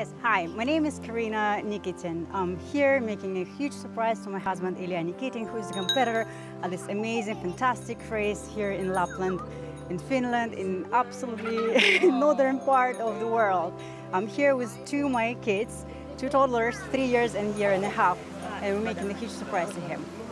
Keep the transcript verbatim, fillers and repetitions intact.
Yes, hi, my name is Ilya Nikitin. I'm here making a huge surprise to my husband Ilya Nikitin, who is a competitor at this amazing, fantastic race here in Lapland, in Finland, in absolutely northern part of the world. I'm here with two of my kids, two toddlers, three years and a year and a half, and we're making a huge surprise to him.